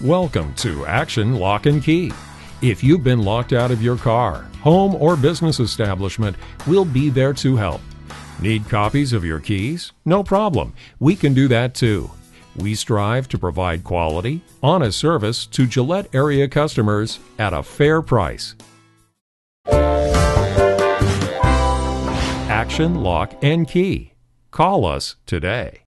Welcome to Action Lock and Key. If you've been locked out of your car, home, or business establishment, we'll be there to help. Need copies of your keys? No problem. We can do that too. We strive to provide quality, honest service to Gillette area customers at a fair price. Action Lock and Key. Call us today.